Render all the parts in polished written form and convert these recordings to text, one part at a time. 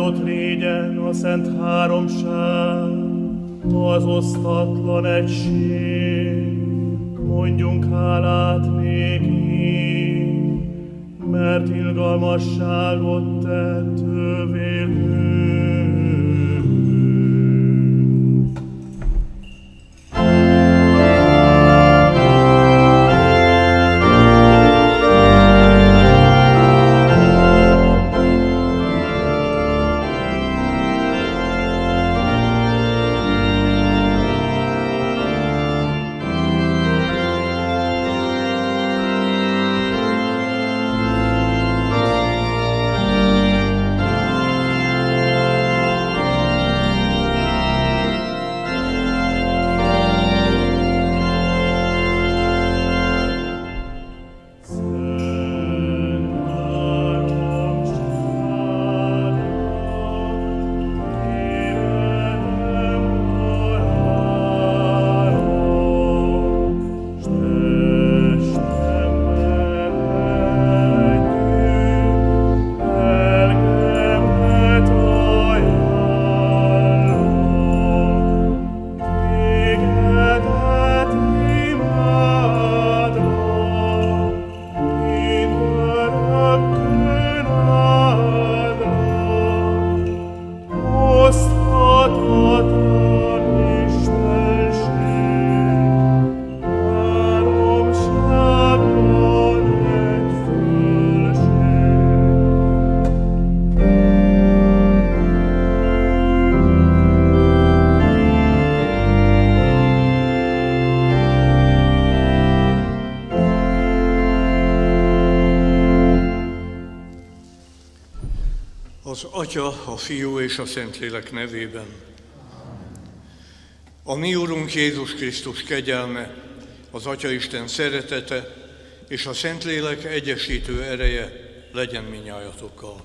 áldott légyen a Szent Háromság, az osztatlan egység. Mondjunk hálát néki, mert irgalmasságot tett ő vélünk. Az Atya, a Fiú és a Szentlélek nevében. A mi Urunk Jézus Krisztus kegyelme, az Atyaisten szeretete és a Szentlélek egyesítő ereje legyen minnyájatokkal.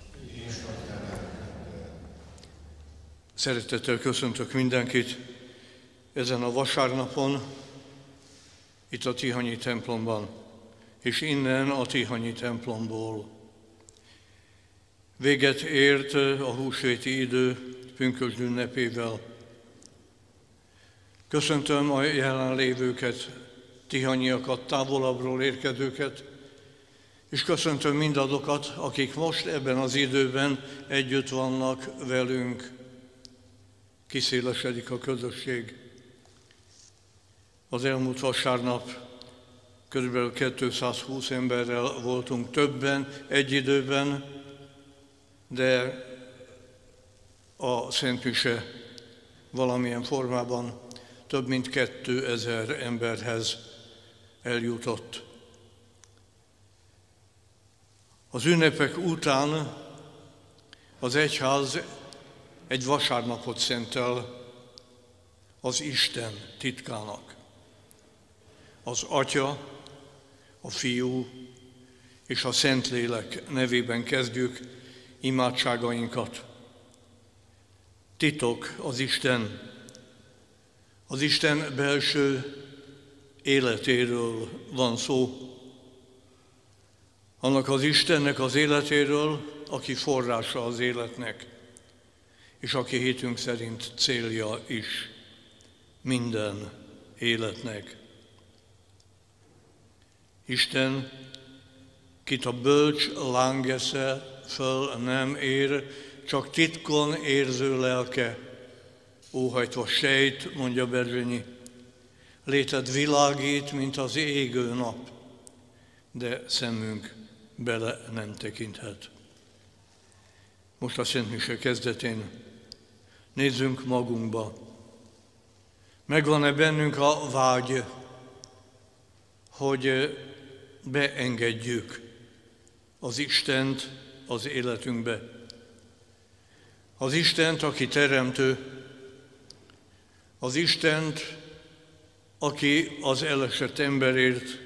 Szeretettel köszöntök mindenkit ezen a vasárnapon, itt a Tihanyi templomban, és innen a Tihanyi templomból. Véget ért a húsvéti idő pünkösd ünnepével. Köszöntöm a jelenlévőket, tihanyiakat, távolabbról érkezőket, és köszöntöm mindazokat, akik most ebben az időben együtt vannak velünk. Kiszélesedik a közösség. Az elmúlt vasárnap kb. 220 emberrel voltunk többen egy időben, de a szentmise valamilyen formában több mint 2000 emberhez eljutott. Az ünnepek után az egyház egy vasárnapot szentel az Isten titkának. Az Atya, a Fiú és a Szentlélek nevében kezdjük imádságainkat. Titok az Isten belső életéről van szó. Annak az Istennek az életéről, aki forrása az életnek, és aki hitünk szerint célja is minden életnek. Isten, kit a bölcs lángesze föl nem ér, csak titkon érző lelke, óhajtva sejt, mondja Berzsenyi, léted világít, mint az égő nap, de szemünk bele nem tekinthet. Most a szentmise kezdetén nézzünk magunkba. Megvan-e bennünk a vágy, hogy beengedjük az Istent az életünkbe? Az Istent, aki teremtő, az Istent, aki az elesett emberért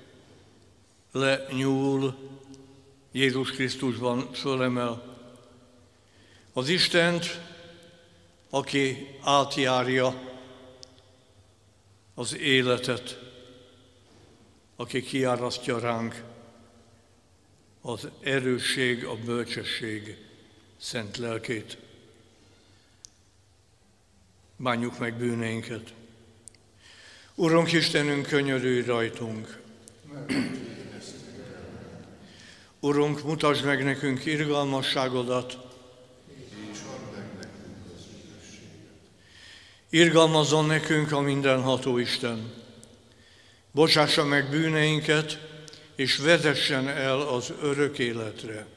lenyúl, Jézus Krisztusban fölemel. Az Istent, aki átjárja az életet, aki kiárasztja ránk az erősség, a bölcsesség szent lelkét. Bánjuk meg bűneinket. Urunk Istenünk, könyörülj rajtunk! Urunk, mutasd meg nekünk irgalmasságodat! Irgalmazzon nekünk a mindenható Isten! Bocsássa meg bűneinket, és vezessen el az örök életre.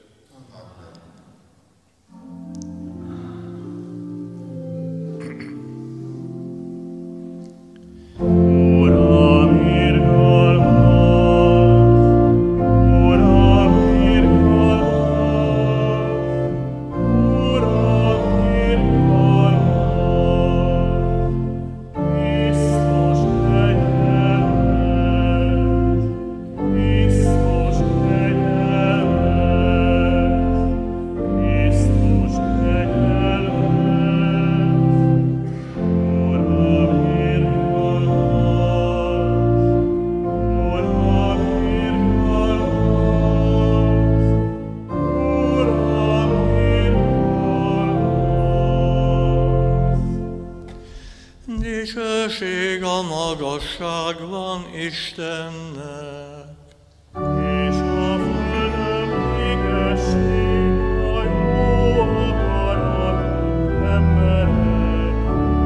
Dicsőség a magasságban Istennek, és a földön békesség a jó akaratú emberek.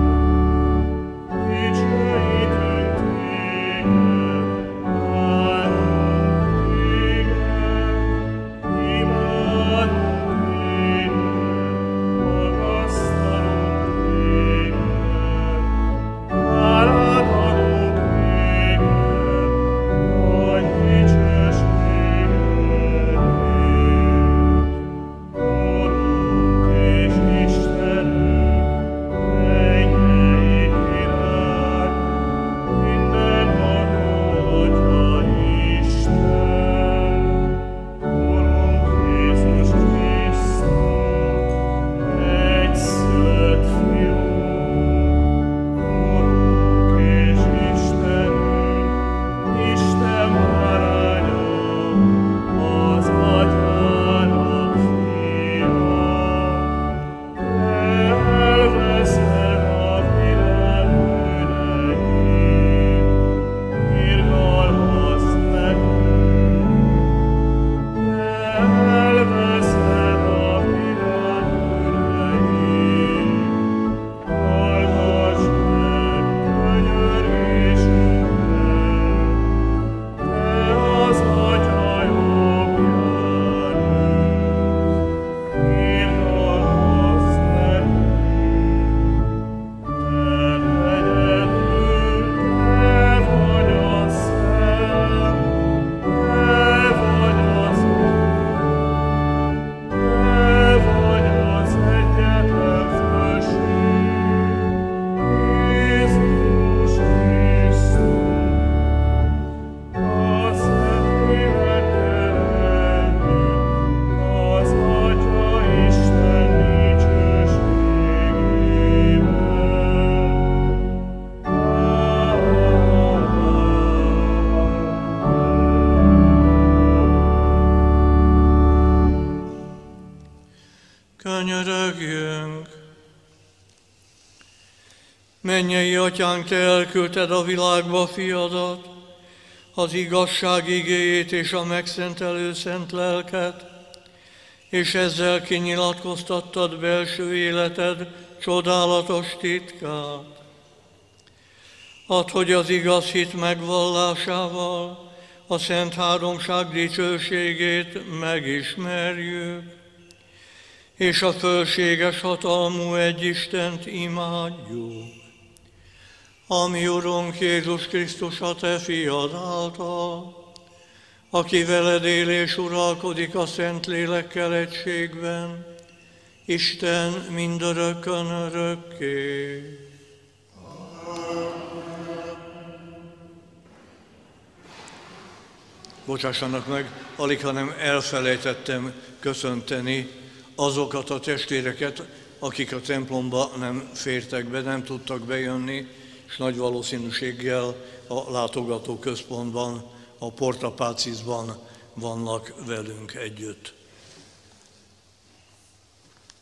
Dicsőítünk téged, áldunk téged, imádunk téged, magasztalunk téged. Hálát adunk téged, nagy dicsőségedért. Urunk és Istenünk, mennyei király, mindenható Atya Isten. Urunk Jézus Krisztus, egyszülött Fiunk, Urunk és Istenünk, Isten báránya, az Atyának fia. Elveszed a világ bűneit, irgalmazz nekünk. Elveszed a világ bűneit, hallgass meg könyörgésünket. Te az Atya jobbján ülsz, irgalmazz nekünk. Te egyedül, te vagy a Szent, te vagy az Úr, te vagy az egyetlen Fölség, Jézus Krisztus. A Szentlélekkel együtt, az Atya Isten dicsőségében. könyörögjünk! Mennyei Atyánk, Te elküldted a világba Fiadat, az igazság igéjét és a megszentelő szent lelket, és ezzel kinyilatkoztattad belső életed csodálatos titkát. Add, hogy az igaz hit megvallásával a Szent Háromság dicsőségét megismerjük, és a fölséges hatalmú egy Istent imádjuk. A mi Urunk Jézus Krisztus, a Te Fiad által, aki veled él és uralkodik a Szentlélekkel egységben, Isten mindörökkön örökké. Bocsássanak meg, alighanem elfelejtettem köszönteni azokat a testvéreket, akik a templomba nem fértek be, nem tudtak bejönni, és nagy valószínűséggel a látogatóközpontban, a Porta Pacisban vannak velünk együtt.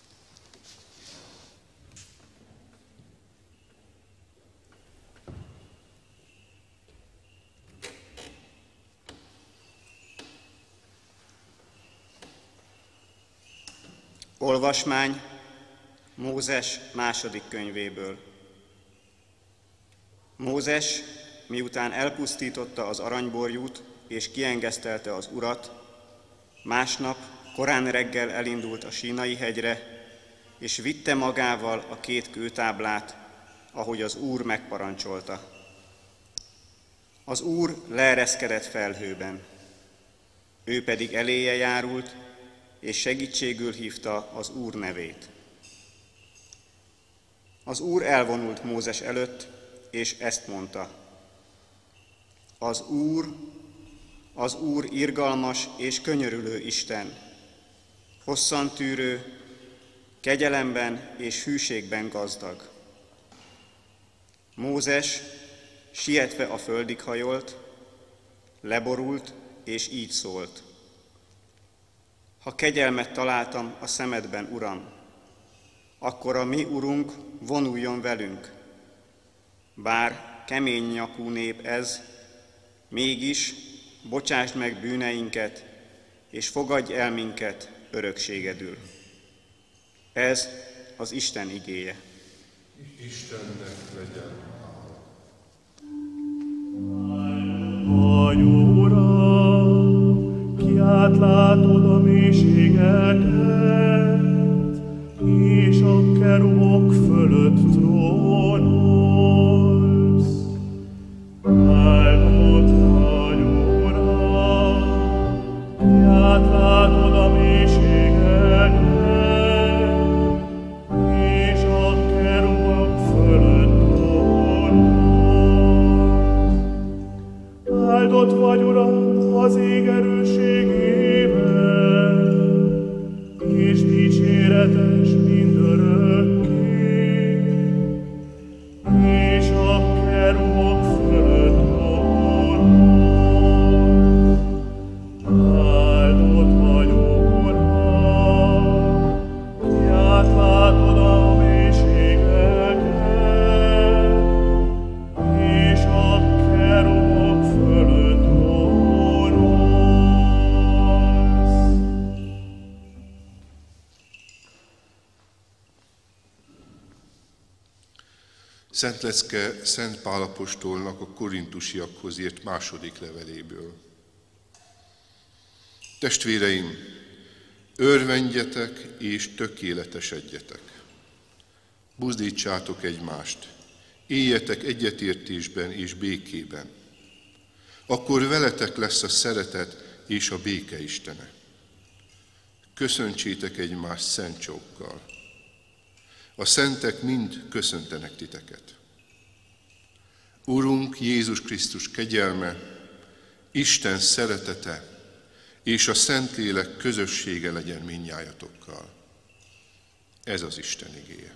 Olvasmány Mózes második könyvéből. Mózes, miután elpusztította az aranyborjút és kiengesztelte az Urat, másnap korán reggel elindult a Sínai hegyre, és vitte magával a 2 kőtáblát, ahogy az Úr megparancsolta. Az Úr leereszkedett felhőben, ő pedig eléje járult, és segítségül hívta az Úr nevét. Az Úr elvonult Mózes előtt, és ezt mondta: az Úr irgalmas és könyörülő Isten, hosszantűrő, kegyelemben és hűségben gazdag. Mózes sietve a földig hajolt, leborult, és így szólt: Ha kegyelmet találtam a szemedben, Uram, akkor a mi Urunk vonuljon velünk. Bár kemény nyakú nép ez, mégis bocsásd meg bűneinket, és fogadj el minket örökségedül. Ez az Isten igéje. Istennek legyen. Vagy Uram, ki átlátod a mélységeket, és a kerubok fölött trónolsz. Áldott vagy, Uram, ki átlátod a mélységeket, és a kerubok fölött trónolsz. Áldott vagy, Uram, az ég erősségében, és dicséretes mindörökké, és a kerubok fölött trónolsz. Áldott vagy, Uram, ki átlátod a mélységeket, és a kerubok fölött trónolsz. Szent Lecke Szent Pál apostolnak a korintusiakhoz írt második leveléből. Testvéreim, örvendjetek és tökéletesedjetek. Buzdítsátok egymást, éljetek egyetértésben és békében. Akkor veletek lesz a szeretet és a béke Istene. Köszöntsétek egymást szent csókkal. A szentek mind köszöntenek titeket. Urunk Jézus Krisztus kegyelme, Isten szeretete és a Szentlélek közössége legyen mindnyájatokkal. Ez az Isten igéje.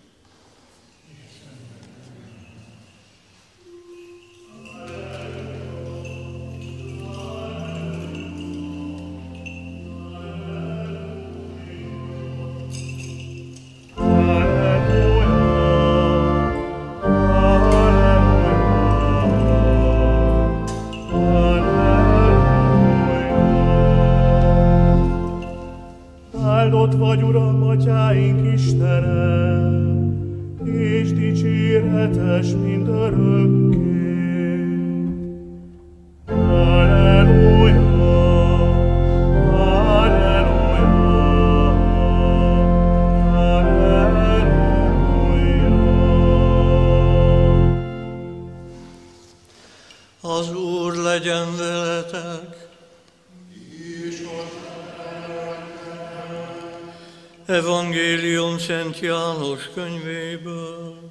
Áldott vagy, Uram, atyáink Istene, és dicséretes mindörökké. Halleluja, halleluja, halleluja. Az Úr legyen veletek. Evangélium Szent János könyvéből.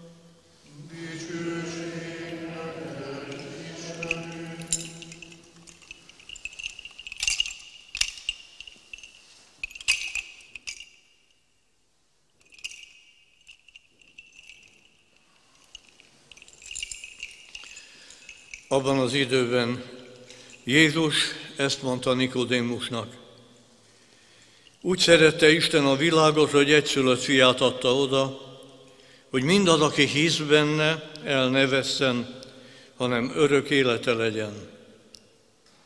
Abban az időben Jézus ezt mondta Nikodémusnak: Úgy szerette Isten a világot, hogy egyszülött fiát adta oda, hogy mindaz, aki hisz benne, el ne vesszen, hanem örök élete legyen.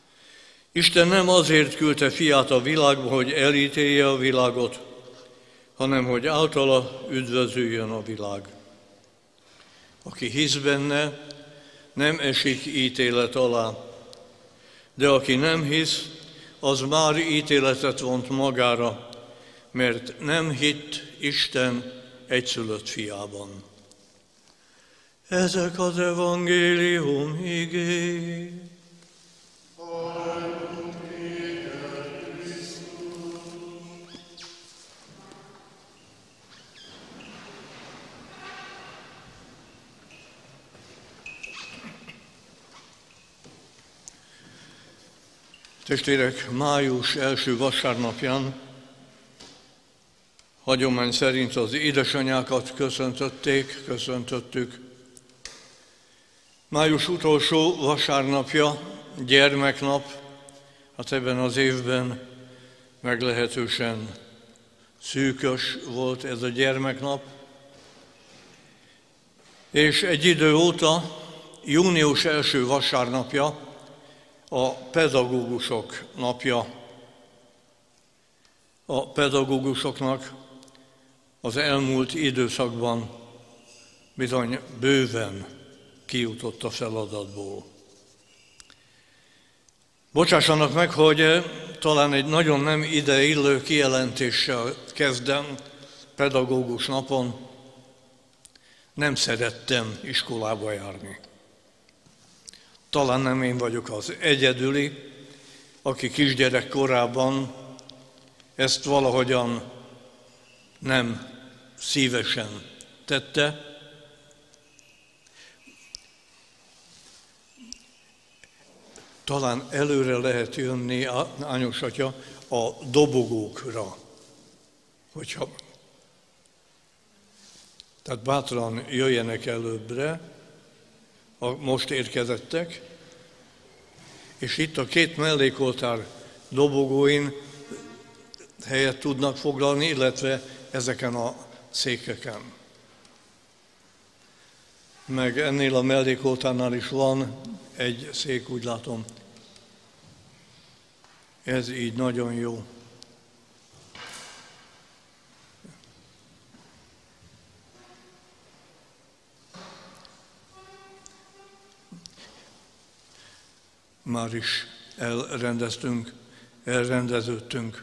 Isten nem azért küldte fiát a világba, hogy elítélje a világot, hanem hogy általa üdvözüljön a világ. Aki hisz benne, nem esik ítélet alá, de aki nem hisz, az már ítéletet vont magára, mert nem hitt Isten egyszülött fiában. Ezek az evangélium igéi. Testvérek, május első vasárnapján hagyomány szerint az édesanyákat köszöntöttük. Május utolsó vasárnapja, gyermeknap, hát ebben az évben meglehetősen szűkös volt ez a gyermeknap, és egy idő óta június első vasárnapja a pedagógusok napja. A pedagógusoknak az elmúlt időszakban bizony bőven kijutott a feladatból. Bocsássanak meg, hogy talán egy nagyon nem ideillő kijelentéssel kezdem pedagógus napon. Nem szerettem iskolába járni. Talán nem én vagyok az egyedüli, aki kisgyerek korában ezt valahogyan nem szívesen tette. Talán előre lehet jönni, Ányos atya, a dobogókra. Tehát bátran jöjjenek előbbre, a most érkezettek, és itt a két mellékoltár dobogóin helyet tudnak foglalni, illetve ezeken a székeken. Meg ennél a mellékoltárnál is van egy szék, úgy látom. Ez így nagyon jó. Már is elrendeződtünk.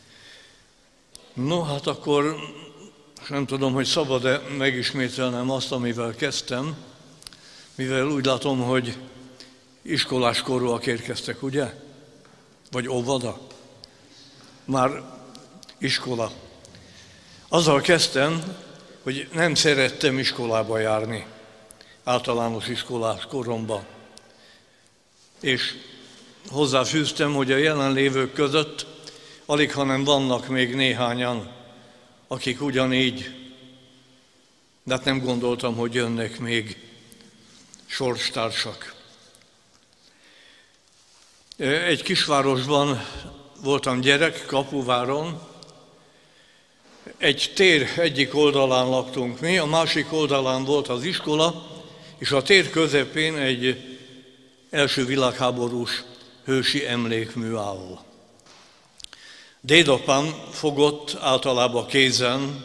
No, hát akkor nem tudom, hogy szabad-e megismételnem azt, amivel kezdtem, mivel úgy látom, hogy iskolás korúak érkeztek, ugye? Vagy óvoda? Már iskola. Azzal kezdtem, hogy nem szerettem iskolába járni, általános iskolás koromban. És hozzáfűztem, hogy a jelenlévők között alighanem vannak még néhányan, akik ugyanígy, de hát nem gondoltam, hogy jönnek még sorstársak. Egy kisvárosban voltam gyerek, Kapuváron. Egy tér egyik oldalán laktunk mi, a másik oldalán volt az iskola, és a tér közepén egy első világháborús hősi emlékmű áll. Dédapám fogott általában kézen,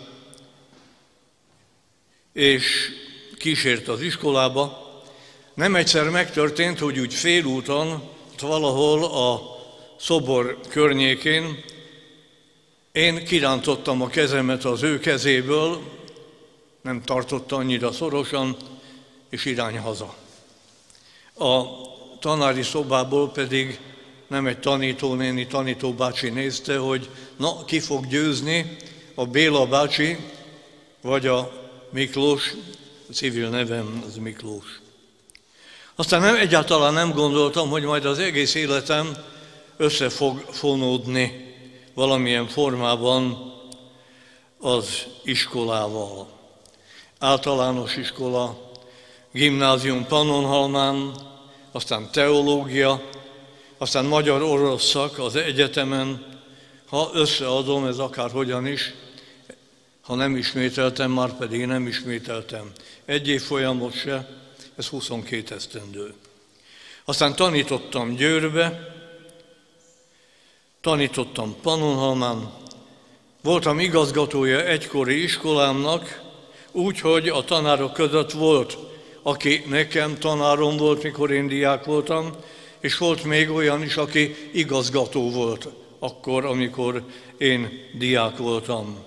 és kísért az iskolába. Nem egyszer megtörtént, hogy úgy félúton, valahol a szobor környékén én kirántottam a kezemet az ő kezéből, nem tartotta annyira szorosan, és irány haza. A tanári szobából pedig nem egy tanítónéni, tanítóbácsi nézte, hogy na, ki fog győzni, a Béla bácsi, vagy a Miklós, a civil nevem az Miklós. Aztán egyáltalán nem gondoltam, hogy majd az egész életem össze fog fonódni valamilyen formában az iskolával. Általános iskola, gimnázium Pannonhalmán, aztán teológia, aztán magyar-orosz szak az egyetemen. Ha összeadom, ez akárhogyan is, ha nem ismételtem, már pedig nem ismételtem. Egy évfolyamot se, ez 22 esztendő. Aztán tanítottam Győrbe, tanítottam Pannonhalmán, Voltam igazgatója egykori iskolámnak, úgyhogy a tanárok között volt, aki nekem tanárom volt, mikor én diák voltam, és volt még olyan is, aki igazgató volt akkor, amikor én diák voltam.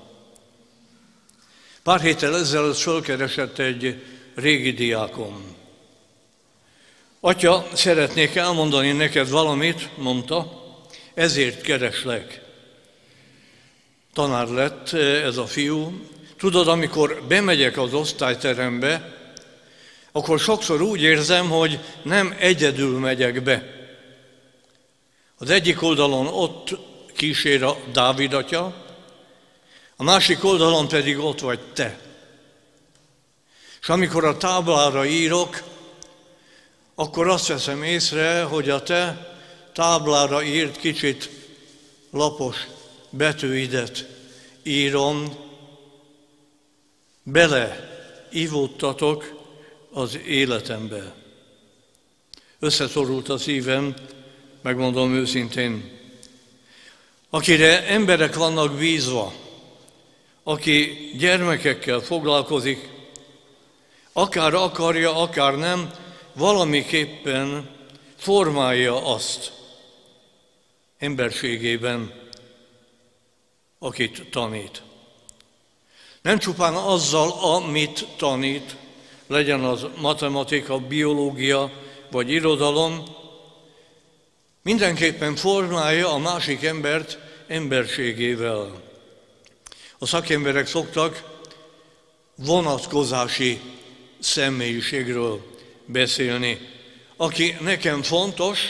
Pár héttel ezelőtt fölkeresett egy régi diákom. Atya, szeretnék elmondani neked valamit, mondta, ezért kereslek. Tanár lett ez a fiú. Tudod, amikor bemegyek az osztályterembe, akkor sokszor úgy érzem, hogy nem egyedül megyek be. Az egyik oldalon ott kísér a Dávid atya, a másik oldalon pedig ott vagy te. És amikor a táblára írok, akkor azt veszem észre, hogy a te táblára írt kicsit lapos betűidet írom, beleivódtatok az életembe. Összeszorult a szívem, megmondom őszintén. Akire emberek vannak bízva, aki gyermekekkel foglalkozik, akár akarja, akár nem, valamiképpen formálja azt emberségében, akit tanít. Nem csupán azzal, amit tanít, legyen az matematika, biológia vagy irodalom, mindenképpen formálja a másik embert emberségével. A szakemberek szoktak vonatkozási személyiségről beszélni. Aki nekem fontos,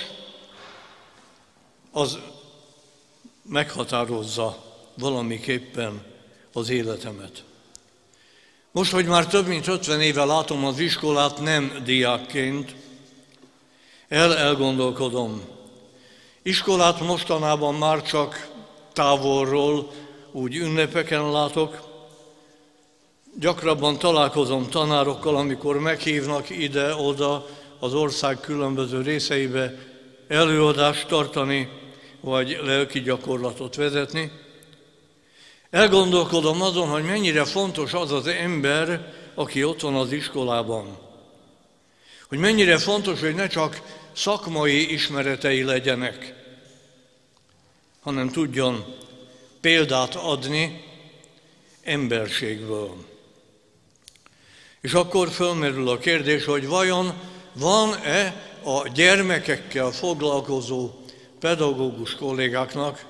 az meghatározza valamiképpen az életemet. Most, hogy már több mint 50 éve látom az iskolát nem diákként, elgondolkodom. Iskolát mostanában már csak távolról, úgy ünnepeken látok. Gyakrabban találkozom tanárokkal, amikor meghívnak ide-oda az ország különböző részeibe előadást tartani, vagy lelki gyakorlatot vezetni. Elgondolkodom azon, hogy mennyire fontos az az ember, aki ott van az iskolában. Hogy mennyire fontos, hogy ne csak szakmai ismeretei legyenek, hanem tudjon példát adni emberségből. És akkor fölmerül a kérdés, hogy vajon van-e a gyermekekkel foglalkozó pedagógus kollégáknak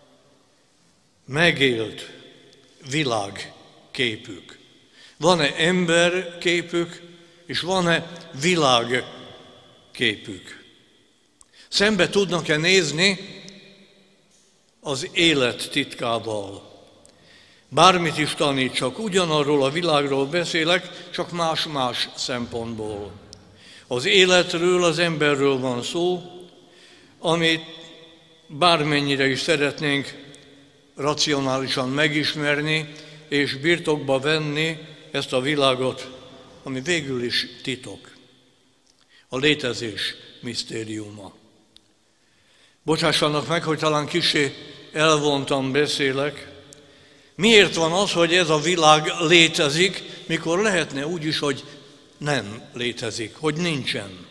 megélt világképük? Van-e emberképük, és van-e világképük? Szembe tudnak-e nézni az élet titkával? Bármit is tanítsak, ugyanarról a világról beszélek, csak más-más szempontból. Az életről, az emberről van szó, amit bármennyire is szeretnénk racionálisan megismerni és birtokba venni ezt a világot, ami végül is titok. A létezés misztériuma. Bocsássanak meg, hogy talán kissé elvontan beszélek. Miért van az, hogy ez a világ létezik, mikor lehetne úgy is, hogy nem létezik, hogy nincsen?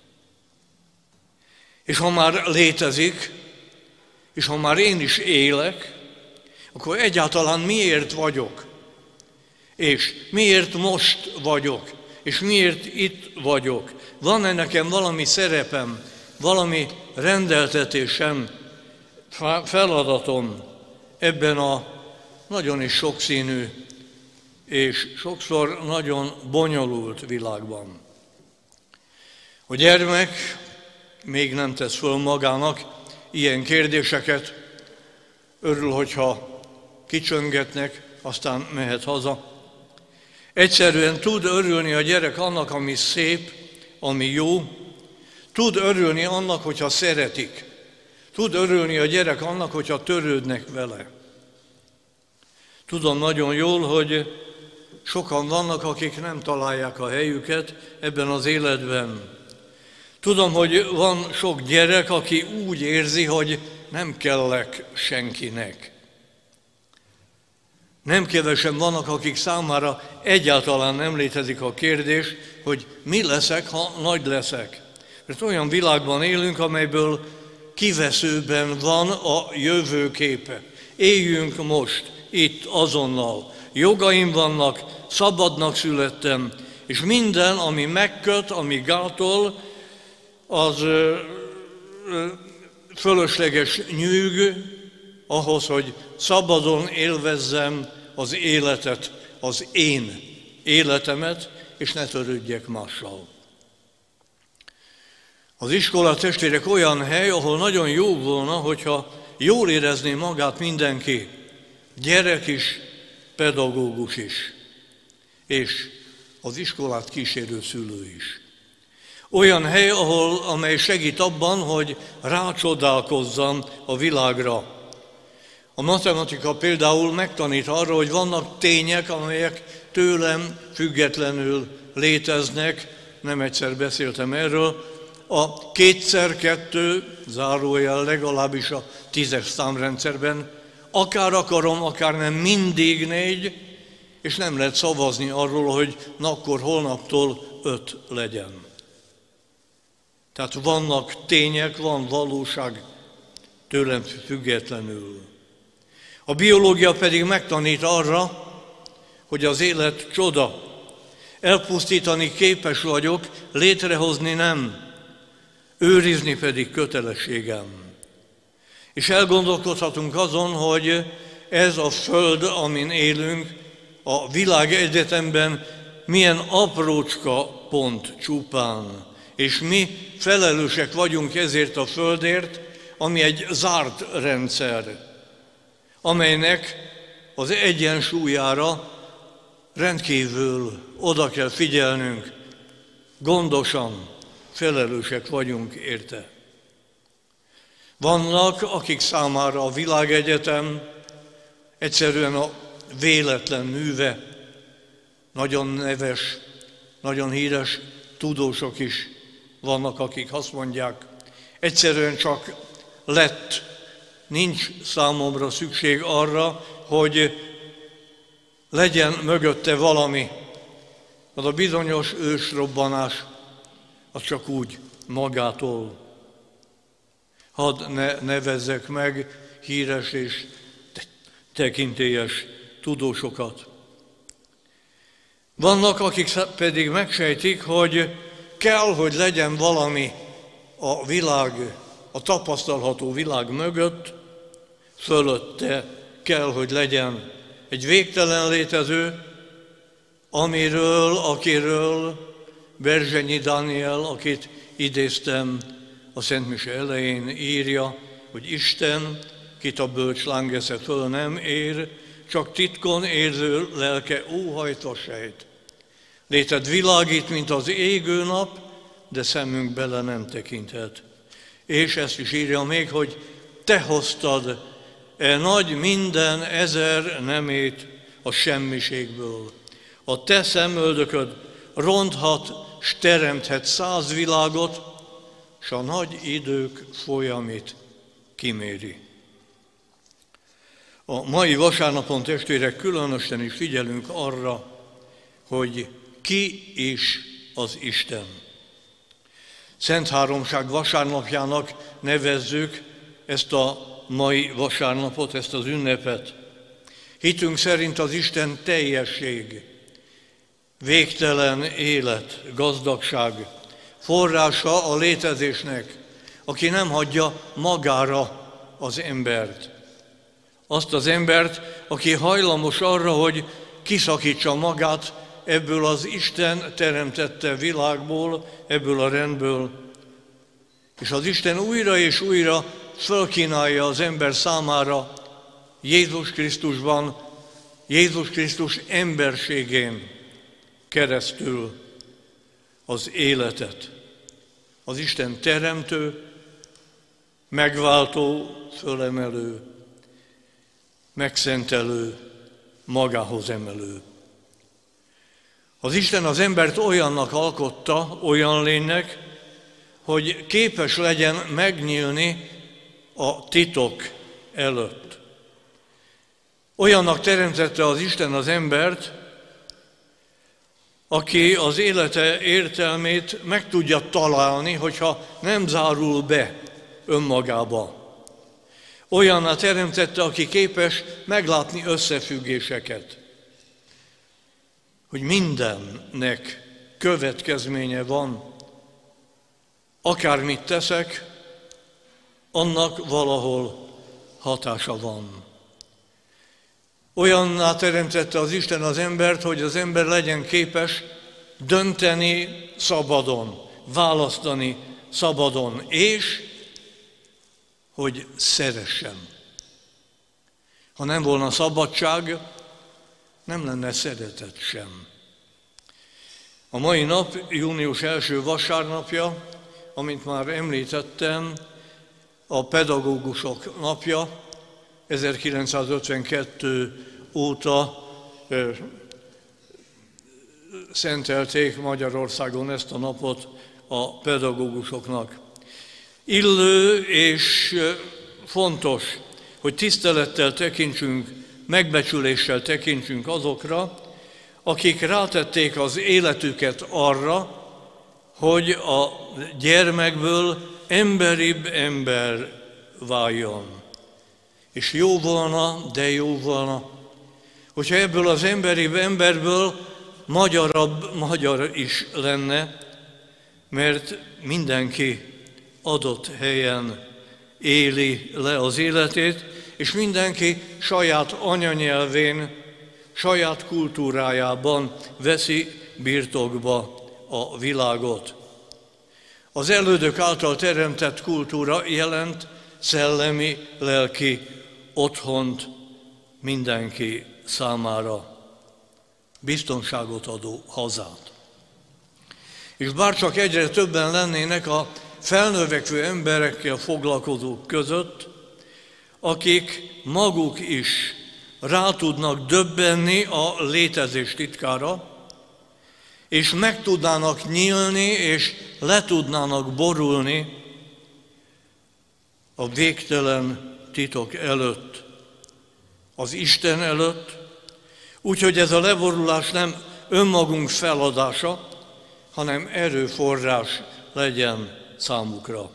És ha már létezik, és ha már én is élek, akkor egyáltalán miért vagyok? És miért most vagyok? És miért itt vagyok? Van-e nekem valami szerepem, valami rendeltetésem, feladatom ebben a nagyon is sokszínű és sokszor nagyon bonyolult világban? A gyermek még nem tesz föl magának ilyen kérdéseket, örül, hogyha kicsöngetnek, aztán mehet haza. Egyszerűen tud örülni a gyerek annak, ami szép, ami jó, tud örülni annak, hogyha szeretik, tud örülni a gyerek annak, hogyha törődnek vele. Tudom nagyon jól, hogy sokan vannak, akik nem találják a helyüket ebben az életben. Tudom, hogy van sok gyerek, aki úgy érzi, hogy nem kellek senkinek. Nem kevesen vannak, akik számára egyáltalán nem létezik a kérdés, hogy mi leszek, ha nagy leszek. Mert olyan világban élünk, amelyből kiveszőben van a jövőképe. Éljünk most, itt, azonnal. Jogaim vannak, szabadnak születtem, és minden, ami megköt, ami gátol, az fölösleges nyűg ahhoz, hogy szabadon élvezzem az életet, az én életemet, és ne törődjek mással. Az iskola, testvérek, olyan hely, ahol nagyon jó volna, hogyha jól érezné magát mindenki, gyerek is, pedagógus is, és az iskolát kísérő szülő is. Olyan hely, amely segít abban, hogy rácsodálkozzam a világra. A matematika például megtanít arra, hogy vannak tények, amelyek tőlem függetlenül léteznek, nem egyszer beszéltem erről. A 2x2 zárójel legalábbis a 10-es számrendszerben, akár akarom, akár nem, mindig 4, és nem lehet szavazni arról, hogy na akkor holnaptól 5 legyen. Tehát vannak tények, van valóság tőlem függetlenül. A biológia pedig megtanít arra, hogy az élet csoda. Elpusztítani képes vagyok, létrehozni nem, őrizni pedig kötelességem. És elgondolkodhatunk azon, hogy ez a föld, amin élünk, a világegyetemben milyen aprócska pont csupán, és mi felelősek vagyunk ezért a földért, ami egy zárt rendszer, amelynek az egyensúlyára rendkívül oda kell figyelnünk, gondosan felelősek vagyunk érte. Vannak, akik számára a világegyetem egyszerűen a véletlen műve, nagyon neves, nagyon híres tudósok is vannak, akik azt mondják, egyszerűen csak lett, nincs számomra szükség arra, hogy legyen mögötte valami. Az a bizonyos ősrobbanás, az csak úgy magától. Hadd ne nevezzek meg híres és tekintélyes tudósokat. Vannak, akik pedig megsejtik, hogy kell, hogy legyen valami a világ, a tapasztalható világ mögött, fölötte kell, hogy legyen egy végtelen létező, akiről Berzsenyi Dániel, akit idéztem a Szentmise elején, írja, hogy Isten, kit a bölcs lángesze föl nem ér, csak titkon érző lelke óhajta sejt. Léted világít, mint az égő nap, de szemünk bele nem tekinthet. És ezt is írja még, hogy te hoztad nagy minden ezer nemét a semmiségből. A te szemöldököd ronthat, s teremthet 100 világot, s a nagy idők folyamit kiméri. A mai vasárnapon, testvérek, különösen is figyelünk arra, hogy ki is az Isten. Szent Háromság vasárnapjának nevezzük ezt a mai vasárnapot, ezt az ünnepet. Hitünk szerint az Isten teljesség, végtelen élet, gazdagság, forrása a létezésnek, aki nem hagyja magára az embert. Azt az embert, aki hajlamos arra, hogy kiszakítsa magát ebből az Isten teremtette világból, ebből a rendből. És az Isten újra és újra fölkínálja az ember számára Jézus Krisztusban, Jézus Krisztus emberségén keresztül az életet. Az Isten teremtő, megváltó, fölemelő, megszentelő, magához emelő. Az Isten az embert olyannak alkotta, olyan lénynek, hogy képes legyen megnyílni a titok előtt. Olyannak teremtette az Isten az embert, aki az élete értelmét meg tudja találni, hogyha nem zárul be önmagába. Olyanná teremtette, aki képes meglátni összefüggéseket, hogy mindennek következménye van. Akármit teszek, annak valahol hatása van. Olyanná teremtette az Isten az embert, hogy az ember legyen képes dönteni szabadon, választani szabadon, és hogy szeressen. Ha nem volna szabadság, nem lenne szeretet sem. A mai nap, június első vasárnapja, amint már említettem, a pedagógusok napja. 1952 óta szentelték Magyarországon ezt a napot a pedagógusoknak. Illő és fontos, hogy tisztelettel tekintsünk, megbecsüléssel tekintsünk azokra, akik rátették az életüket arra, hogy a gyermekből emberibb ember váljon. És jó volna, de jó volna, hogyha ebből az emberibb emberből magyarabb magyar is lenne, mert mindenki adott helyen éli le az életét, és mindenki saját anyanyelvén, saját kultúrájában veszi birtokba a világot. Az elődök által teremtett kultúra jelent szellemi, lelki otthont mindenki számára, biztonságot adó hazát. És bárcsak egyre többen lennének a felnövekvő emberekkel foglalkozók között, akik maguk is rá tudnak döbbenni a létezés titkára, és meg tudnának nyílni, és le tudnának borulni a végtelen titok előtt, az Isten előtt, úgyhogy ez a leborulás nem önmagunk feladása, hanem erőforrás legyen számukra.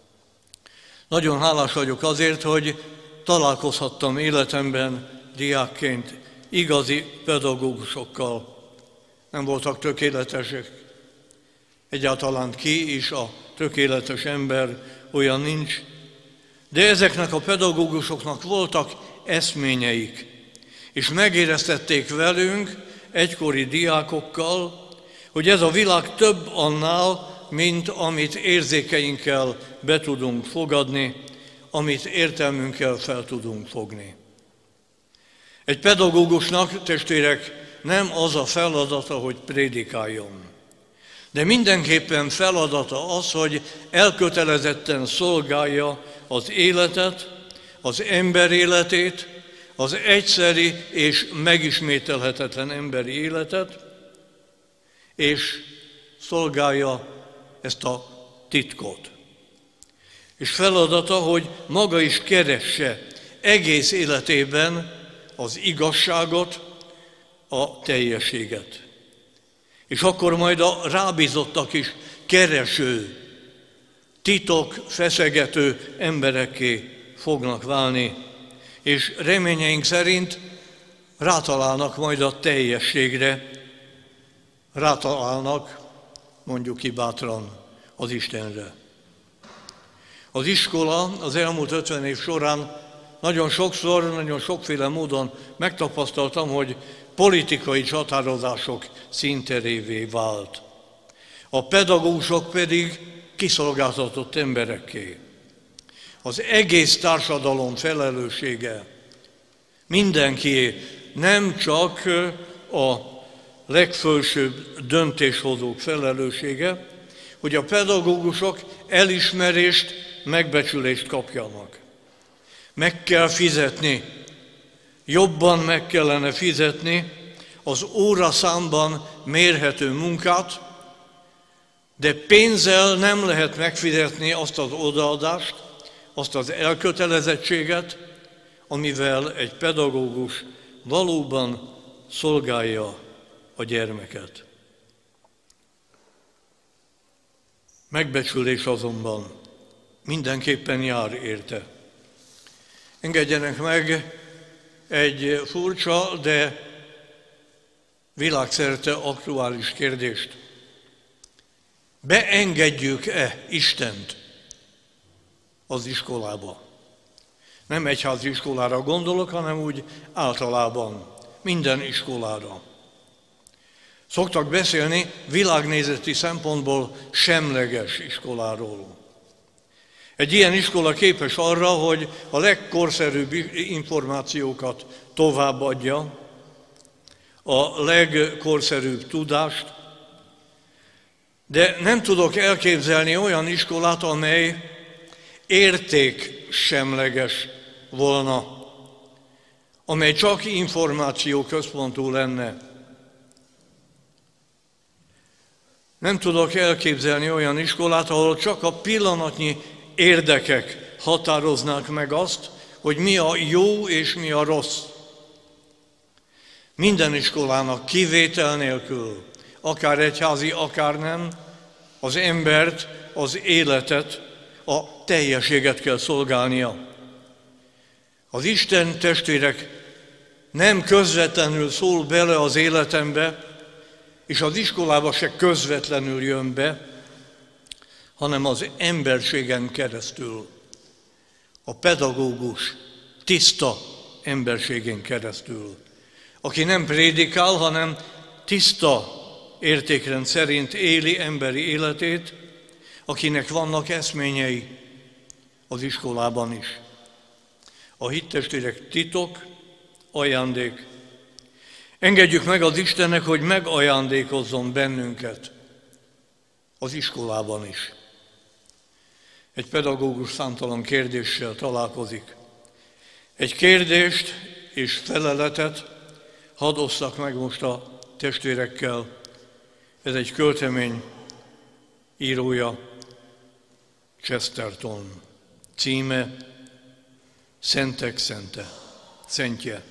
Nagyon hálás vagyok azért, hogy találkozhattam életemben diákként igazi pedagógusokkal. Nem voltak tökéletesek. Egyáltalán ki is a tökéletes ember, olyan nincs. De ezeknek a pedagógusoknak voltak eszményeik, és megéreztették velünk, egykori diákokkal, hogy ez a világ több annál, mint amit érzékeinkkel be tudunk fogadni, amit értelmünkkel fel tudunk fogni. Egy pedagógusnak, testvérek, nem az a feladata, hogy prédikáljon, de mindenképpen feladata az, hogy elkötelezetten szolgálja az életet, az ember életét, az egyszeri és megismételhetetlen emberi életet, és szolgálja ezt a titkot. És feladata, hogy maga is keresse egész életében az igazságot, a teljességet. És akkor majd a rábízottak is kereső, titok feszegető emberekké fognak válni, és reményeink szerint rátalálnak majd a teljességre, rátalálnak, mondjuk ki bátran, az Istenre. Az iskola az elmúlt 50 év során nagyon sokszor, nagyon sokféle módon megtapasztaltam, hogy politikai csatározások színterévé vált. A pedagógusok pedig kiszolgáltatott emberekké. Az egész társadalom felelőssége mindenkié, nem csak a legfelsőbb döntéshozók felelőssége, hogy a pedagógusok elismerést, megbecsülést kapjanak. Meg kell fizetni, jobban meg kellene fizetni az óraszámban mérhető munkát, de pénzzel nem lehet megfizetni azt az odaadást, azt az elkötelezettséget, amivel egy pedagógus valóban szolgálja a gyermeket. Megbecsülés azonban mindenképpen jár érte. Engedjenek meg egy furcsa, de világszerte aktuális kérdést. Beengedjük-e Istent az iskolába? Nem egyházi iskolára gondolok, hanem úgy általában, minden iskolára. Szoktak beszélni világnézeti szempontból semleges iskoláról. Egy ilyen iskola képes arra, hogy a legkorszerűbb információkat továbbadja, a legkorszerűbb tudást, de nem tudok elképzelni olyan iskolát, amely értéksemleges volna, amely csak információközpontú lenne. Nem tudok elképzelni olyan iskolát, ahol csak a pillanatnyi érdekek határoznák meg azt, hogy mi a jó és mi a rossz. Minden iskolának kivétel nélkül, akár egyházi, akár nem, az embert, az életet, a teljességet kell szolgálnia. Az Isten, testvérek, nem közvetlenül szól bele az életembe, és az iskolába se közvetlenül jön be, hanem az emberségen keresztül, a pedagógus tiszta emberségén keresztül, aki nem prédikál, hanem tiszta értékrend szerint éli emberi életét, akinek vannak eszményei az iskolában is. A hittestvérek titok, ajándék. Engedjük meg az Istennek, hogy megajándékozzon bennünket az iskolában is. Egy pedagógus számtalan kérdéssel találkozik. Egy kérdést és feleletet hadd osszak meg most a testvérekkel. Ez egy költemény írója, Chesterton. Címe Szentek szentje.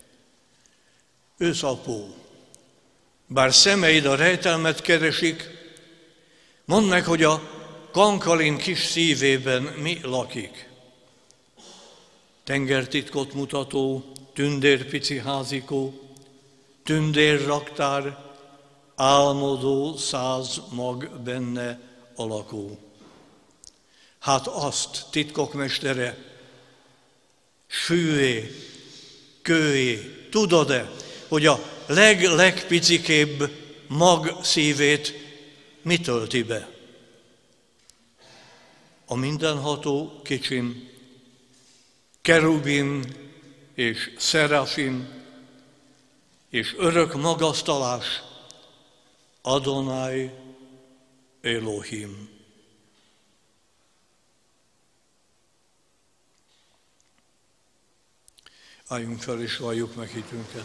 Őszapó, bár szemeid a rejtelmet keresik, mondd meg, hogy a Kankalin kis szívében mi lakik. Tengertitkot mutató, tündérpici házikó, tündérraktár, álmodó 100 mag benne alakú. Hát azt, titkok mestere, sűé, kőé, tudod-e, hogy a legpicikébb mag szívét mi tölti be? A mindenható kicsim, kerubim és szerafim és örök magasztalás, Adonai Elohim. Álljunk fel és valljuk meg hitünket.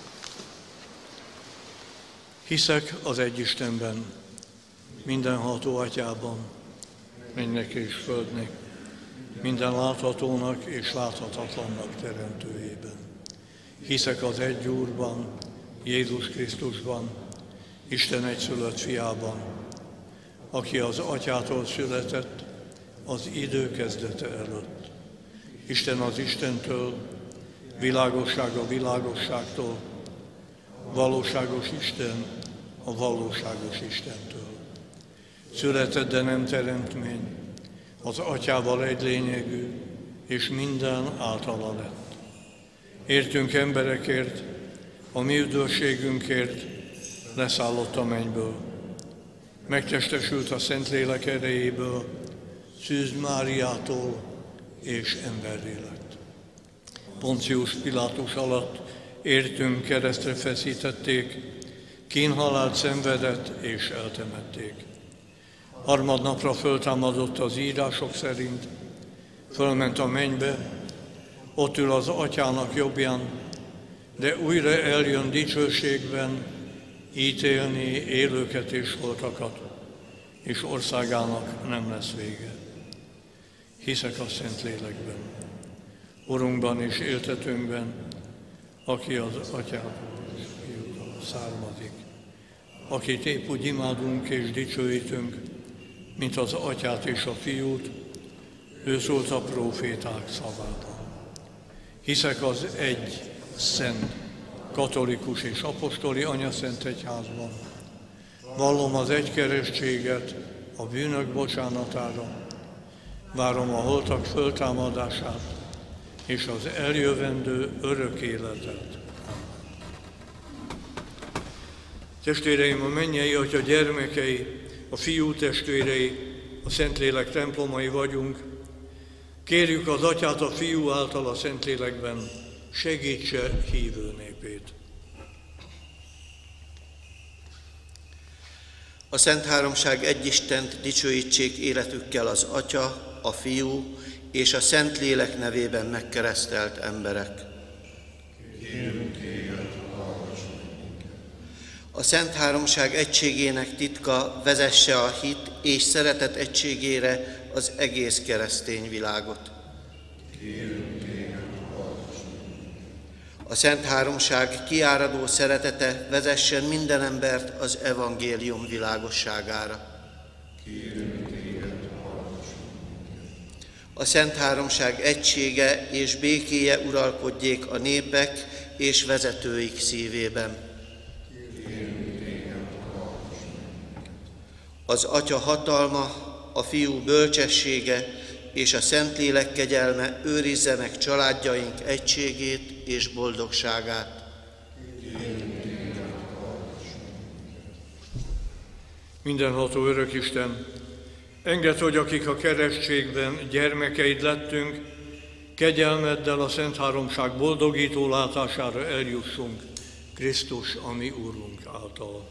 Hiszek az egy Istenben, mindenható Atyában, mennek és földnek, minden láthatónak és láthatatlannak teremtőjében. Hiszek az egy Úrban, Jézus Krisztusban, Isten egyszülött fiában, aki az Atyától született az idő kezdete előtt. Isten az Istentől, világosság a világosságtól, valóságos Isten a valóságos Istentől. Született, de nem teremtmény, az Atyával egy lényegű, és minden általa lett. Értünk emberekért, a mi üdvösségünkért leszállott a mennyből. Megtestesült a Szentlélek erejéből, Szűz Máriától, és emberré lett. Poncius Pilátus alatt értünk keresztre feszítették, kínhalált szenvedett és eltemették. Harmadnapra föltámadott az írások szerint, fölment a mennybe, ott ül az Atyának jobbján, de újra eljön dicsőségben ítélni élőket és holtakat, és országának nem lesz vége. Hiszek a Szentlélekben, Urunkban és éltetünkben, aki az Atyától és Fiútól származik, akit épp úgy imádunk és dicsőítünk, mint az Atyát és a Fiút, ő szólt a próféták szavában. Hiszek az egy szent, katolikus és apostoli anyaszent egyházban. Vallom az egykeresztséget a bűnök bocsánatára, várom a holtak föltámadását és az eljövendő örök életet. Testvéreim, a mennyei Atya gyermekei, a Fiú testvérei, a Szentlélek templomai vagyunk. Kérjük az Atyát a Fiú által a Szentlélekben, segítse hívő népét. A Szent Háromság egyistent dicsőítsék életükkel az Atya, a Fiú és a Szentlélek nevében megkeresztelt emberek. A Szent Háromság egységének titka vezesse a hit és szeretet egységére az egész keresztény világot. A Szent Háromság kiáradó szeretete vezessen minden embert az evangélium világosságára. A Szent Háromság egysége és békéje uralkodjék a népek és vezetőik szívében. Az Atya hatalma, a Fiú bölcsessége és a Szentlélek kegyelme őrizze meg családjaink egységét és boldogságát. Mindenható Örökisten, engedd, hogy akik a keresztségben gyermekeid lettünk, kegyelmeddel a Szent Háromság boldogító látására eljussunk Krisztus, a mi Úrunk által.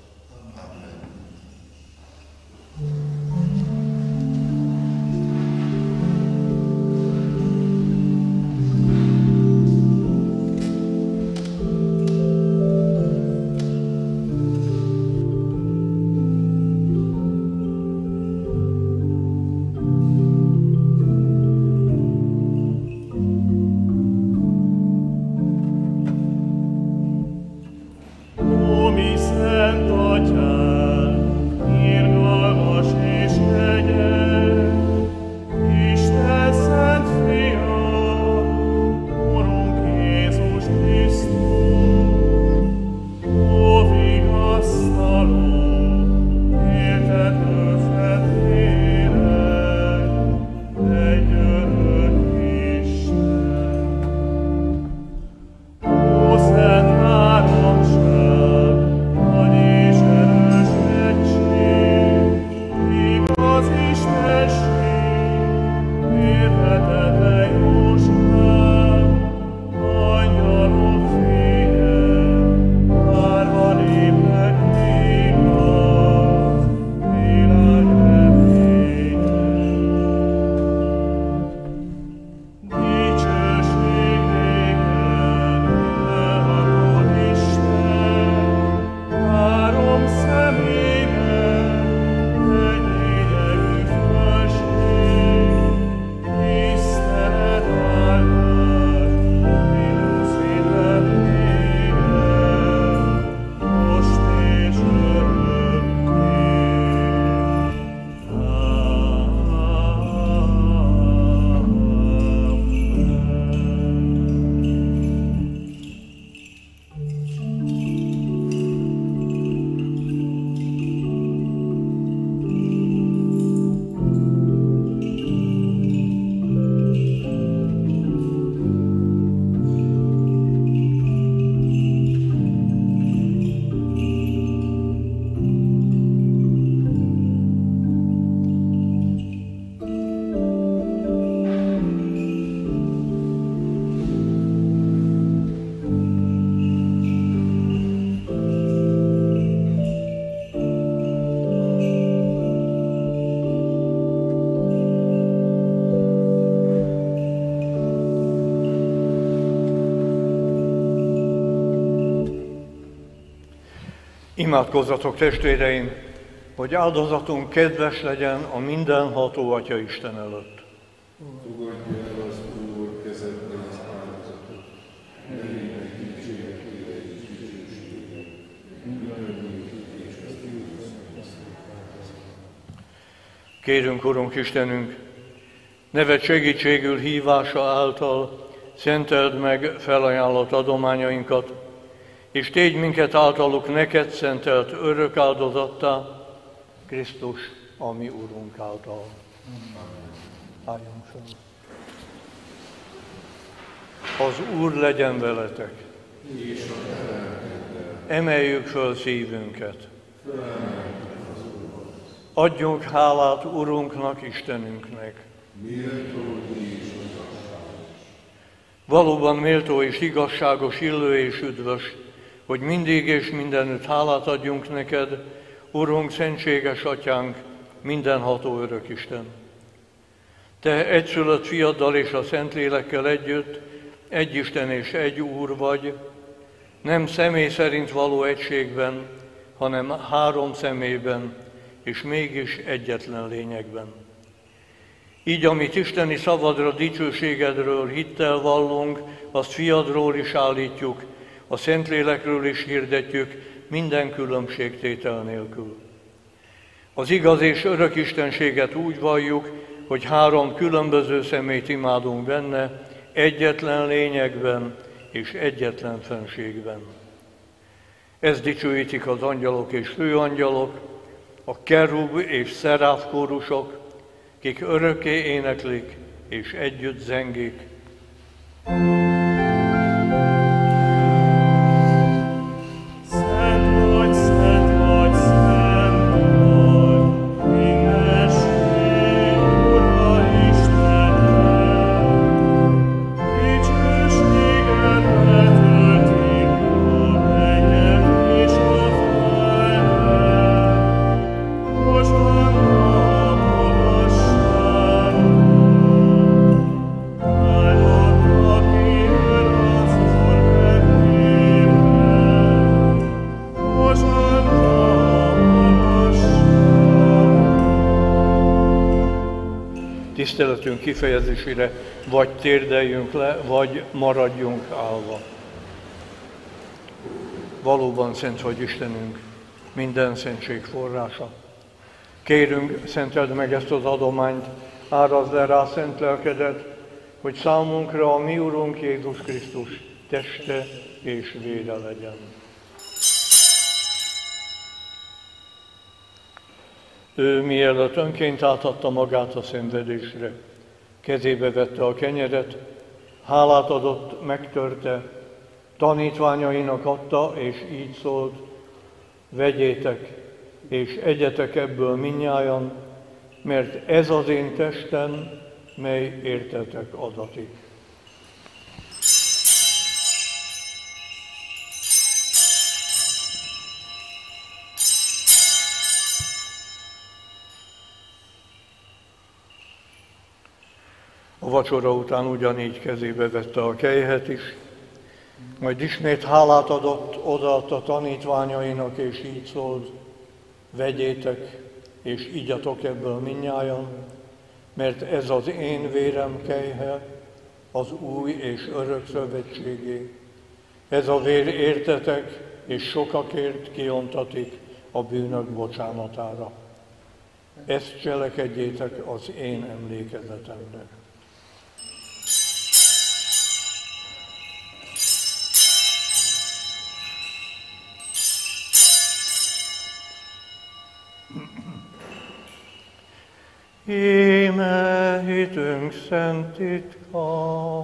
Imádkozzatok, testvéreim, hogy áldozatunk kedves legyen a mindenható Atya Isten előtt. Fogadj el az Úr kezedbe az Kérünk, Urunk Istenünk, neved segítségül hívása által szenteld meg felajánlott adományainkat, és tégy minket általuk neked szentelt örök áldozattá, Krisztus, a mi Urunk által. Álljunk fel. Az Úr legyen veletek. Emeljük föl szívünket. Adjunk hálát Urunknak, Istenünknek. Valóban méltó és igazságos, illő és üdvös, hogy mindig és mindenütt hálát adjunk neked, Urunk, szentséges Atyánk, mindenható örök Isten. Te egyszülött fiaddal és a Szentlélekkel együtt egy Isten és egy Úr vagy, nem személy szerint való egységben, hanem három személyben, és mégis egyetlen lényegben. Így, amit isteni szavadra, dicsőségedről hittel vallunk, azt fiadról is állítjuk, a Szentlélekről is hirdetjük, minden különbségtétel nélkül. Az igaz és örök istenséget úgy valljuk, hogy három különböző személyt imádunk benne, egyetlen lényegben és egyetlen fenségben. Ezt dicsőítik az angyalok és főangyalok, a kerub és szeráf kórusok, kik örökké éneklik és együtt zengik. Tiszteletünk kifejezésére vagy térdeljünk le, vagy maradjunk állva. Valóban szent vagy Istenünk, minden szentség forrása. Kérünk, szenteld meg ezt az adományt, árazd le rá szent lelkedet, hogy számunkra a mi Urunk Jézus Krisztus teste és vére legyen. Ő mielőtt önként átadta magát a szenvedésre, kezébe vette a kenyeret, hálát adott, megtörte, tanítványainak adta, és így szólt: vegyétek, és egyetek ebből mindnyájan, mert ez az én testem, mely értetek adatik. A vacsora után ugyanígy kezébe vette a kelyhet is, majd ismét hálát adott, odaadta tanítványainak, és így szólt: vegyétek, és igyatok ebből mindnyájan, mert ez az én vérem kelyhe, az új és örök szövetségé. Ez a vér értetek, és sokakért kiontatik a bűnök bocsánatára. Ezt cselekedjétek az én emlékezetemre. Íme hitünk szent titka.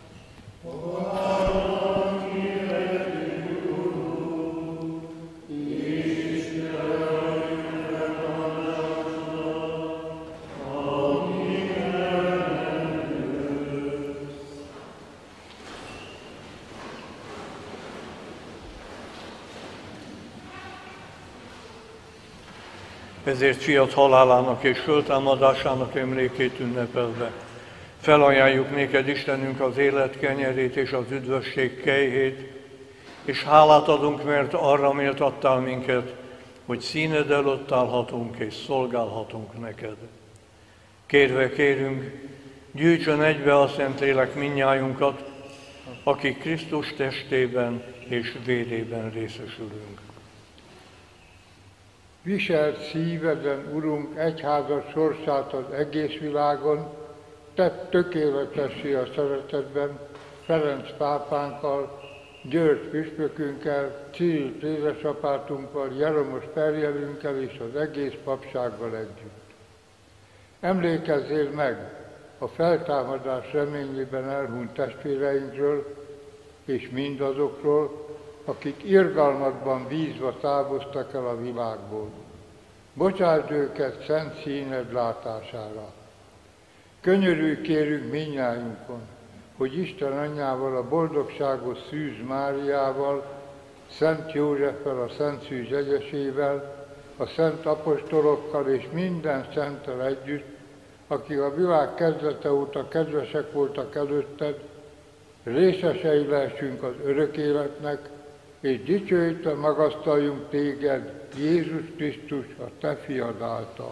Ezért fiat halálának és föltámadásának emlékét ünnepelve felajánljuk néked, Istenünk, az élet kenyerét és az üdvösség kejhét, és hálát adunk, mert arra méltattál minket, hogy színed előtt állhatunk és szolgálhatunk neked. Kérve kérünk, gyűjtsön egybe a Szentlélek mindnyájunkat, akik Krisztus testében és vérében részesülünk. Viselt szíveden, Urunk, egyházad sorsát az egész világon, tett tökéletessé a szeretetben, Ferenc pápánkkal, György püspökünkkel, Cyril édesapátunkkal, Jeromos perjelünkkel és az egész papsággal együtt. Emlékezzél meg a feltámadás reményében elhunyt testvéreinkről, és mindazokról, akik irgalmatban bízva távoztak el a világból. Bocsásd őket szent színed látására. Könyörülj kérünk mindnyájunkon, hogy Isten anyjával, a boldogságos Szűz Máriával, Szent Józseffel, a Szent Szűz egyesével, a szent apostolokkal és minden szenttel együtt, akik a világ kezdete óta kedvesek voltak előtted, részesei lehessünk az örök életnek, és dicsőítve magasztaljunk téged, Jézus Krisztus, a te fiad által.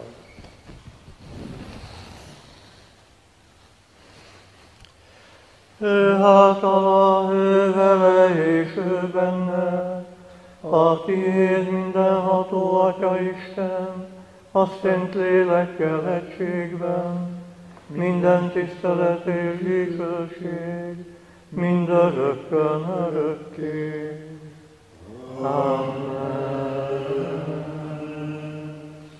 Ő általa, ő vele és ő benne, a tiéd mindenható Atya Isten, a Szent Lélekkel egységben, minden tisztelet és dicsőség, mindörökkön örökké. Amen.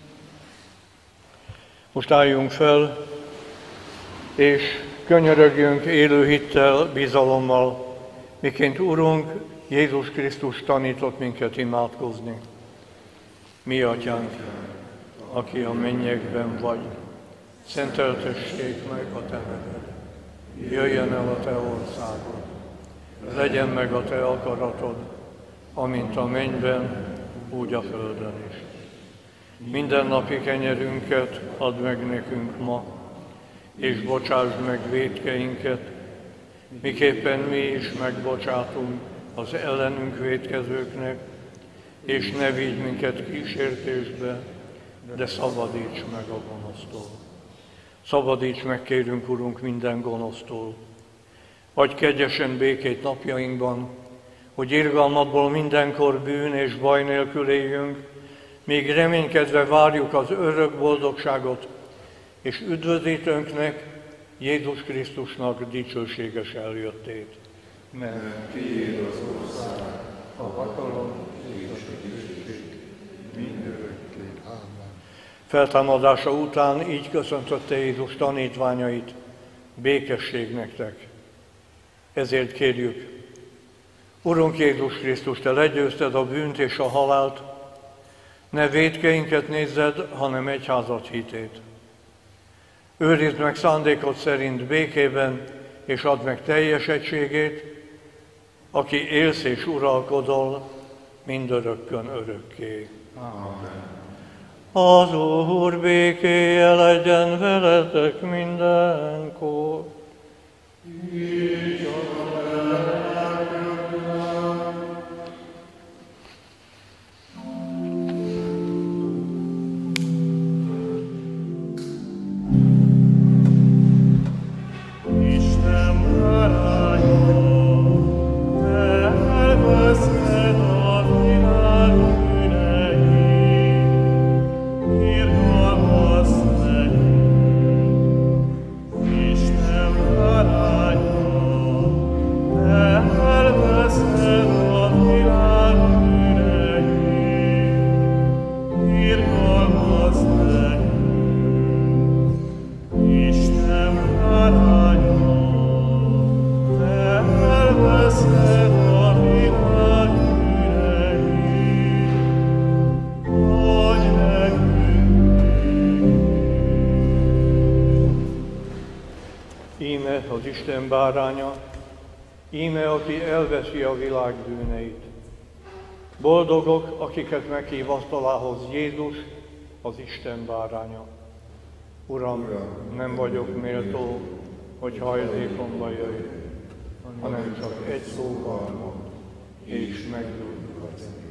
Most álljunk fel, és könyörögjünk élő hittel, bizalommal, miként Urunk Jézus Krisztus tanított minket imádkozni. Mi Atyánk, aki a mennyekben vagy, szenteltessék meg a te neved. Jöjjön el a te országod, legyen meg a te akaratod, amint a mennyben, úgy a földön is. Mindennapi kenyerünket add meg nekünk ma, és bocsásd meg vétkeinket, miképpen mi is megbocsátunk az ellenünk vétkezőknek, és ne vigy minket kísértésbe, de szabadíts meg a gonosztól. Szabadíts meg, kérünk, Urunk, minden gonosztól. Adj kegyesen békét napjainkban, hogy irgalmadból mindenkor bűn és baj nélkül éljünk, míg reménykedve várjuk az örök boldogságot, és üdvözítőnknek, Jézus Krisztusnak dicsőséges eljöttét. Mert tiéd az ország, a hatalom és a dicsőség mindörökké. Amen. Feltámadása után így köszöntötte Jézus tanítványait: békesség nektek. Ezért kérjük, Urunk Jézus Krisztus, te legyőzted a bűnt és a halált, ne vétkeinket nézzed, hanem egyházad hitét. Őrizd meg szándékod szerint békében, és add meg teljes egységét, aki élsz és uralkodol mindörökkön örökké. Amen. Az Úr békéje legyen veletek mindenkor. Az Isten báránya, íme aki elveszi a világ bűneit. Boldogok, akiket meghív asztalához Jézus, az Isten báránya. Uram, nem vagyok méltó, hogy hajlékomba jöjj, hanem csak egy szóval mond, és meggyógyul a tényleg.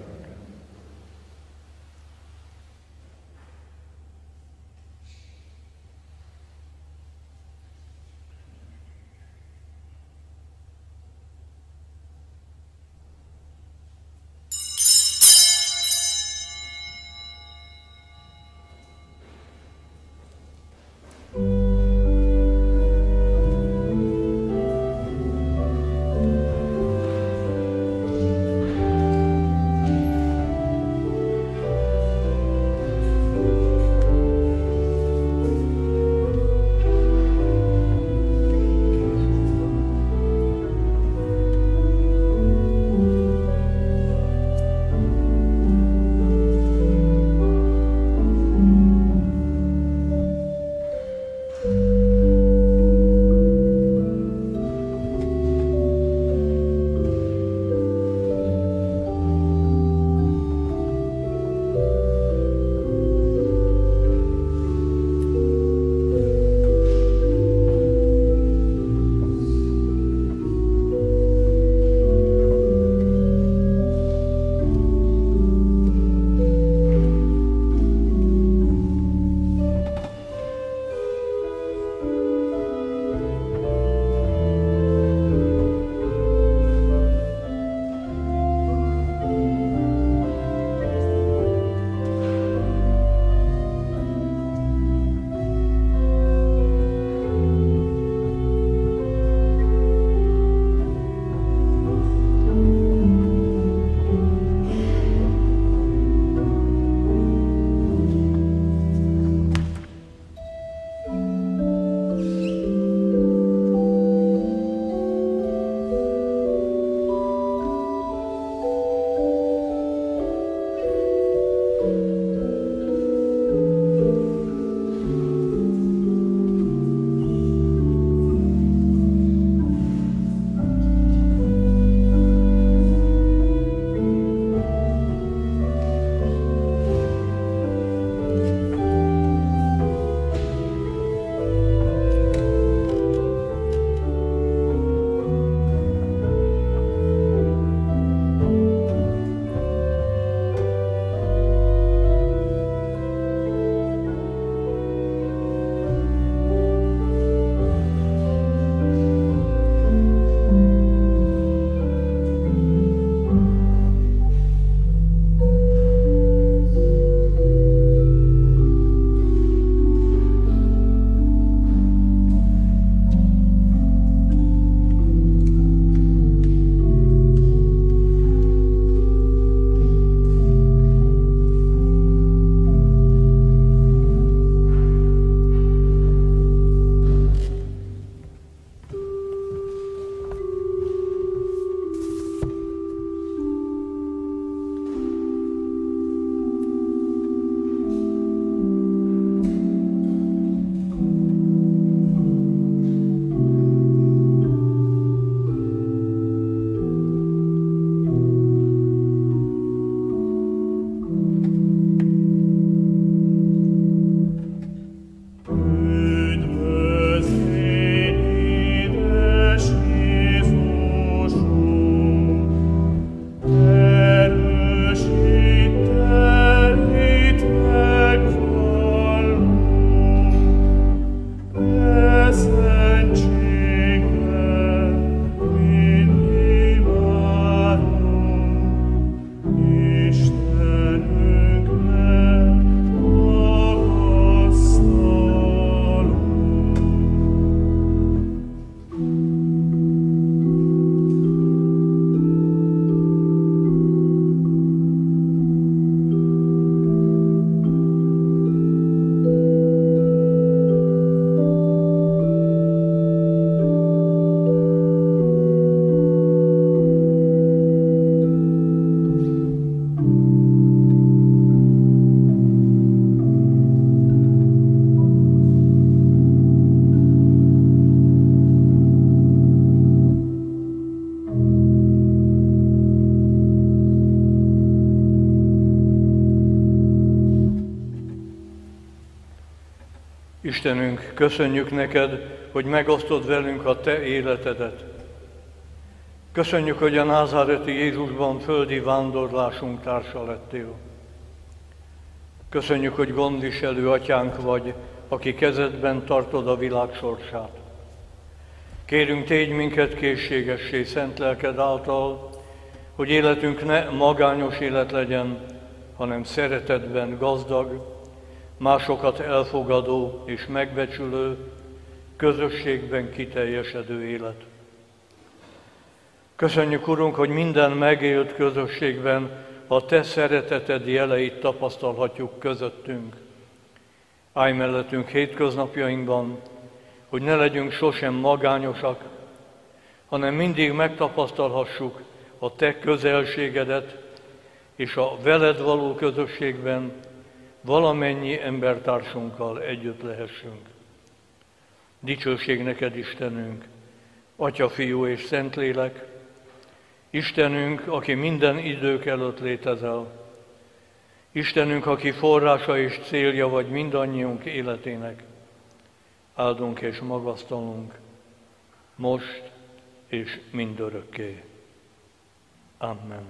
Istenünk, köszönjük neked, hogy megosztod velünk a te életedet. Köszönjük, hogy a názáreti Jézusban földi vándorlásunk társa lettél. Köszönjük, hogy gondviselő atyánk vagy, aki kezedben tartod a világ sorsát. Kérünk, tégy minket készségessé szent lelked által, hogy életünk ne magányos élet legyen, hanem szeretetben gazdag, másokat elfogadó és megbecsülő, közösségben kiteljesedő élet. Köszönjük, Urunk, hogy minden megélt közösségben a te szereteted jeleit tapasztalhatjuk közöttünk. Állj mellettünk hétköznapjainkban, hogy ne legyünk sosem magányosak, hanem mindig megtapasztalhassuk a te közelségedet, és a veled való közösségben valamennyi embertársunkkal együtt lehessünk. Dicsőség neked, Istenünk, Atya, Fiú és Szentlélek, Istenünk, aki minden idők előtt létezel, Istenünk, aki forrása és célja vagy mindannyiunk életének, áldunk és magasztalunk, most és mindörökké. Amen.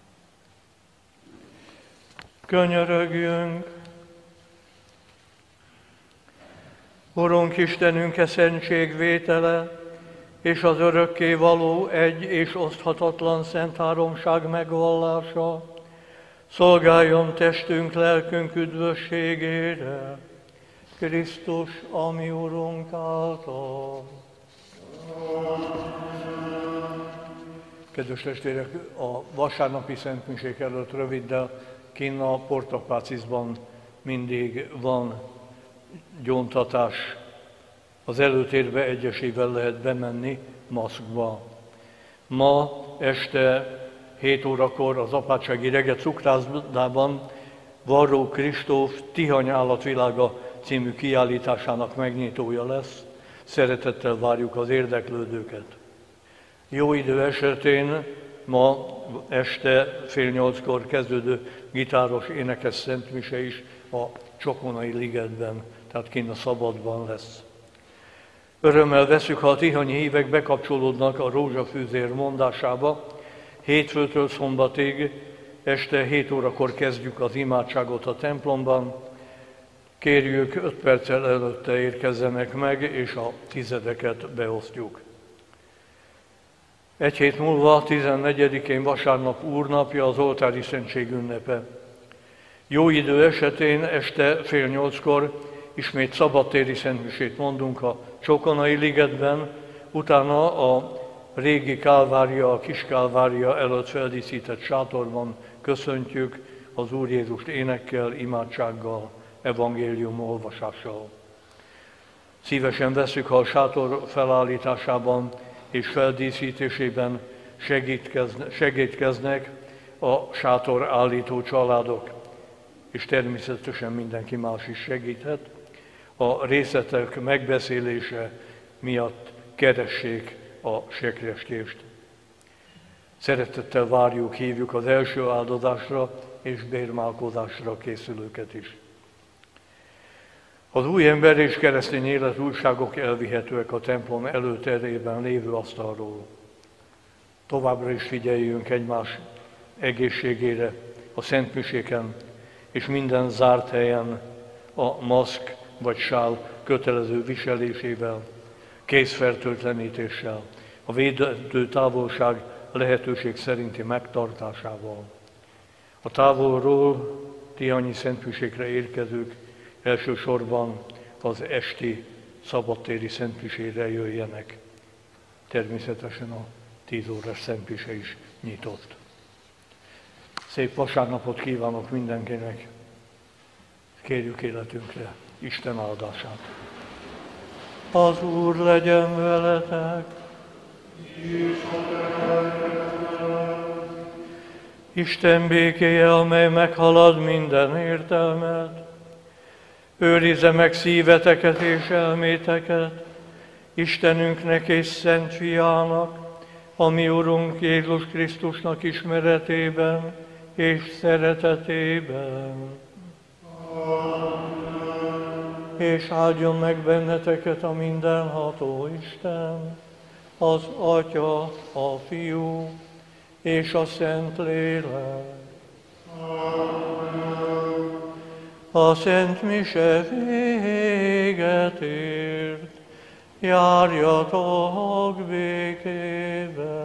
Könyörögjünk! Urunk Istenünk, e szentség vétele és az örökké való egy és oszthatatlan szent háromság megvallása szolgáljon testünk, lelkünk üdvösségére, Krisztus, a mi Urunk által. Kedves testvérek, a vasárnapi szentmisék előtt röviddel kinn a Portapácisban mindig van gyóntatás. Az előtérbe egyesével lehet bemenni maszkba. Ma este 7 órakor az Apátsági Reggel cukrászdában Varró Kristóf Tihany állatvilága című kiállításának megnyitója lesz. Szeretettel várjuk az érdeklődőket. Jó idő esetén ma este 7:30 kezdődő gitáros énekes szentmise is a Csokonai ligetben, tehát kint a Szabadban lesz. Örömmel veszük, ha a tihanyi hívek bekapcsolódnak a rózsafűzér mondásába. Hétfőtől szombatig este 7 órakor kezdjük az imádságot a templomban. Kérjük, 5 perccel előtte érkezzenek meg, és a tizedeket beosztjuk. Egy hét múlva, 14-én vasárnap úrnapja, az oltári szentség ünnepe. Jó idő esetén este 7:30 ismét szabadtéri szentmisét mondunk a Csokonai ligetben, utána a régi Kálvária, a kis Kálvária előtt feldíszített sátorban köszöntjük az Úr Jézust énekkel, imádsággal, evangélium olvasással. Szívesen vesszük, ha a sátor felállításában és feldíszítésében segítkeznek a sátor állító családok, és természetesen mindenki más is segíthet. A részletek megbeszélése miatt keressék a sekrestést. Szeretettel várjuk, hívjuk az első áldozásra és bérmálkozásra készülőket is. Az új ember és keresztény élet újságok elvihetőek a templom előterében lévő asztalról. Továbbra is figyeljünk egymás egészségére a szentmiséken, és minden zárt helyen a maszk vagy sál kötelező viselésével, kézfertőtlenítéssel, a védő távolság lehetőség szerinti megtartásával. A távolról tihanyi szentmisékre érkezők elsősorban az esti szabadtéri szentmisére jöjjenek. Természetesen a 10 órás szentmise is nyitott. Szép vasárnapot kívánok mindenkinek, kérjük életünkre Isten áldását. Az Úr legyen veletek! Isten békéje, amely meghalad minden értelmet, őrizze meg szíveteket és elméteket Istenünknek és Szent Fiának, a mi Urunk Jézus Krisztusnak ismeretében és szeretetében. Amen. és áldjon meg benneteket a mindenható Isten, az Atya, a Fiú és a Szentlélek. A Szent Mise véget ért, járjatok békében.